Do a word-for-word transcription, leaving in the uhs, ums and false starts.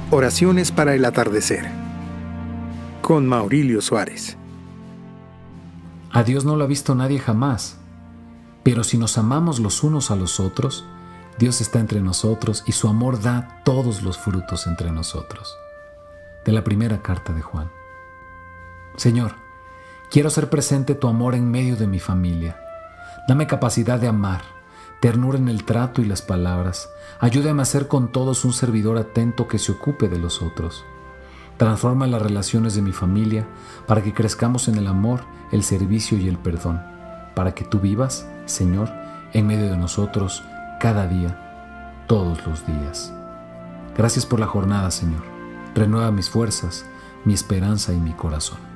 Oraciones para el atardecer. Con Maurilio Suárez. A Dios no lo ha visto nadie jamás, pero si nos amamos los unos a los otros, Dios está entre nosotros y su amor da todos los frutos entre nosotros. De la primera carta de Juan. Señor, quiero hacer presente tu amor en medio de mi familia. Dame capacidad de amar, ternura en el trato y las palabras. Ayúdame a ser con todos un servidor atento que se ocupe de los otros. Transforma las relaciones de mi familia para que crezcamos en el amor, el servicio y el perdón, para que tú vivas, Señor, en medio de nosotros cada día, todos los días. Gracias por la jornada, Señor. Renueva mis fuerzas, mi esperanza y mi corazón.